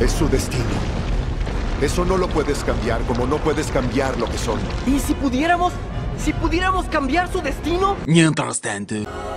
Es su destino. Eso no lo puedes cambiar, como no puedes cambiar lo que son. ¿Y si pudiéramos? ¿Si pudiéramos cambiar su destino? Mientras tanto...